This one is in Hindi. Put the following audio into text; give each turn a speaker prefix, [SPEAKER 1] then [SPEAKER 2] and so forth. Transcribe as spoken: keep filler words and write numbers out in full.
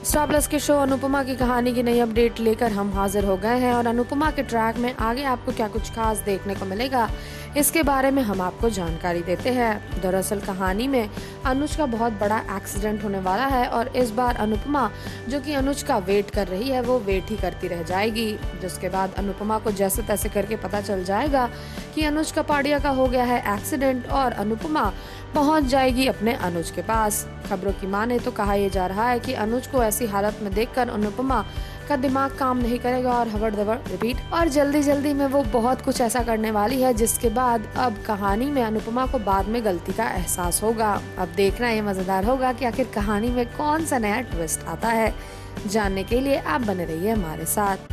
[SPEAKER 1] स्टार प्लस के शो अनुपमा की कहानी की नई अपडेट लेकर हम हाजिर हो गए हैं और अनुपमा के ट्रैक में आगे आपको क्या कुछ खास देखने को मिलेगा, इसके बारे में हम आपको जानकारी देते हैं। दरअसल कहानी में अनुज का बहुत बड़ा एक्सीडेंट होने वाला है और इस बार अनुपमा, जो कि अनुज का वेट कर रही है, वो वेट ही करती रह जाएगी। जिसके बाद अनुपमा को जैसे तैसे करके पता चल जाएगा कि अनुज कपाड़िया का हो गया है एक्सीडेंट और अनुपमा पहुंच जाएगी अपने अनुज के पास। खबरों की माने तो कहा यह जा रहा है कि अनुज को ऐसी हालत में देखकर अनुपमा का दिमाग काम नहीं करेगा और हवड़ दबड़ रिपीट और जल्दी जल्दी में वो बहुत कुछ ऐसा करने वाली है, जिसके बाद अब कहानी में अनुपमा को बाद में गलती का एहसास होगा। अब देखना ये मजेदार होगा कि आखिर कहानी में कौन सा नया ट्विस्ट आता है। जानने के लिए आप बने रहिए हमारे साथ।